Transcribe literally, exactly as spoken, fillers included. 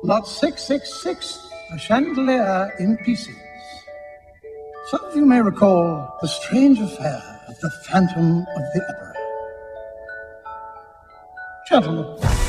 Lot six six six, a chandelier in pieces. Some of you may recall the strange affair of the Phantom of the Opera. Gentlemen,